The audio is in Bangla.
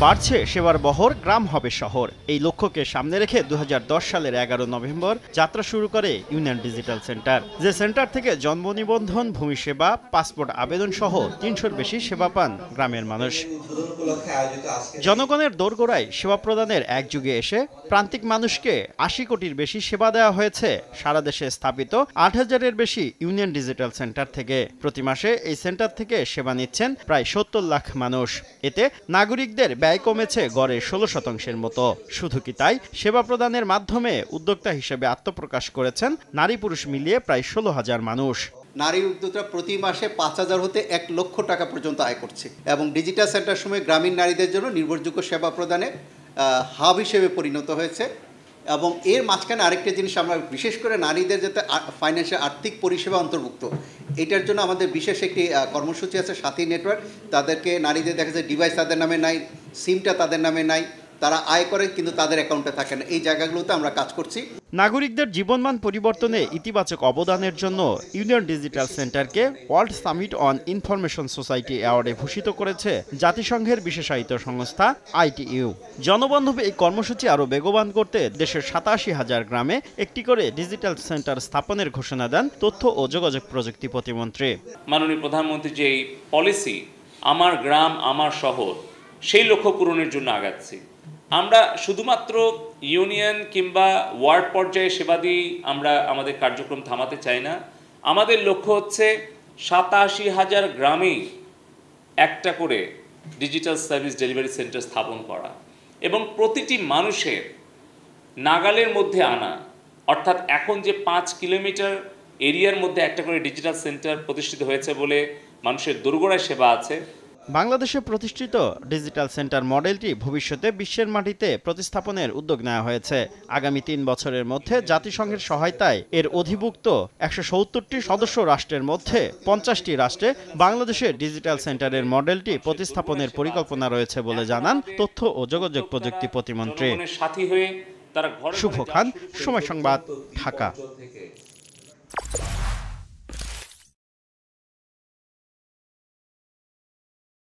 বাড়ছে সেবার বহর, গ্রাম হবে শহর। এই লক্ষ্যকে সামনে রেখে 2010 সালের 11 নভেম্বর যাত্রা শুরু করে ইউনিয়ন ডিজিটাল সেন্টার। যে সেন্টার থেকে জন্ম নিবন্ধন, ভূমি সেবা, পাসপোর্ট আবেদন সহ 300-র বেশি সেবা পান গ্রামের মানুষ। জনগণের দোরগোড়ায় সেবা প্রদানের এক যুগে এসে প্রান্তিক মানুষকে 80 কোটির বেশি সেবা দেওয়া হয়েছে সারা দেশে স্থাপিত 8000-এর বেশি ইউনিয়ন ডিজিটাল সেন্টার থেকে। প্রতি মাসে এই সেন্টার থেকে সেবা নিচ্ছেন প্রায় 70 লাখ মানুষ। এতে নাগরিকদের ব্যয় কমেছে গড়ে 16%-এর মতো। শুধু কি তাই, সেবা প্রদানের মাধ্যমে উদ্যোক্তা হিসেবে আত্মপ্রকাশ করেছেন নারী পুরুষ মিলিয়ে প্রায় 16,000 মানুষ। নারী উদ্যোক্তা প্রতি মাসে 5,000 হতে 1 লক্ষ টাকা পর্যন্ত আয় করছে এবং ডিজিটাল সেন্টার সময় গ্রামীণ নারীদের জন্য নির্ভরযোগ্য সেবা প্রদানে হাব হিসেবে পরিণত হয়েছে। এবং এর মাঝখানে আরেকটা জিনিস, আমরা বিশেষ করে নারীদের যাতে ফাইন্যান্সিয়াল আর্থিক পরিষেবা অন্তর্ভুক্ত, এটার জন্য আমাদের বিশেষ একটি কর্মসূচি আছে, সাথী নেটওয়ার্ক। তাদেরকে নারীদের দেখা যায় ডিভাইস তাদের নামে নাই, সিমটা তাদের নামে নাই, তারা আয় করে কিন্তু তাদের অ্যাকাউন্টে থাকে না। এই জায়গাগুলোতে আমরা কাজ করছি। নাগরিকদের জীবনমান পরিবর্তনে ইতিবাচক অবদানের জন্য ইউনিয়ন ডিজিটাল সেন্টারকে world summit on information society অ্যাওয়ার্ডে ভূষিত করেছে জাতিসংঘের বিশেষায়িত সংস্থা ITU। জনবান্ধব এই কর্মসূচি আরও বেগবান করতে দেশের 87,000 গ্রামে একটি করে ডিজিটাল সেন্টার স্থাপনের ঘোষণা দেন তথ্য ও যোগাযোগ প্রযুক্তি প্রতিমন্ত্রী। মাননীয় প্রধানমন্ত্রী যে পলিসি আমার গ্রাম আমার শহর, সেই লক্ষ্য পূরণের জন্য আগাচ্ছি। আমরা শুধুমাত্র ইউনিয়ন কিংবা ওয়ার্ড পর্যায়ে সেবা দিয়ে আমরা আমাদের কার্যক্রম থামাতে চাই না। আমাদের লক্ষ্য হচ্ছে 87,000 গ্রামেই একটা করে ডিজিটাল সার্ভিস ডেলিভারি সেন্টার স্থাপন করা এবং প্রতিটি মানুষের নাগালের মধ্যে আনা। অর্থাৎ এখন যে 5 কিলোমিটার এরিয়ার মধ্যে একটা করে ডিজিটাল সেন্টার প্রতিষ্ঠিত হয়েছে বলে মানুষের দোরগোড়ায় সেবা আছে। বাংলাদেশে প্রতিষ্ঠিত ডিজিটাল সেন্টার মডেলটি ভবিষ্যতে বিশ্বের মাটিতে প্রতিস্থাপনের উদ্যোগ নেওয়া হয়েছে। আগামী 3 বছরের মধ্যে জাতিসংঘের সহায়তায় এর অধিভুক্ত 170টি সদস্য রাষ্ট্রের মধ্যে 50টি রাষ্ট্রে বাংলাদেশের ডিজিটাল সেন্টারের মডেলটি প্রতিস্থাপনের পরিকল্পনা রয়েছে বলে জানান তথ্য ও যোগাযোগ প্রযুক্তি প্রতিমন্ত্রী। সাথী হয়ে তারা শুভ খান, সময় সংবাদ, ঢাকা।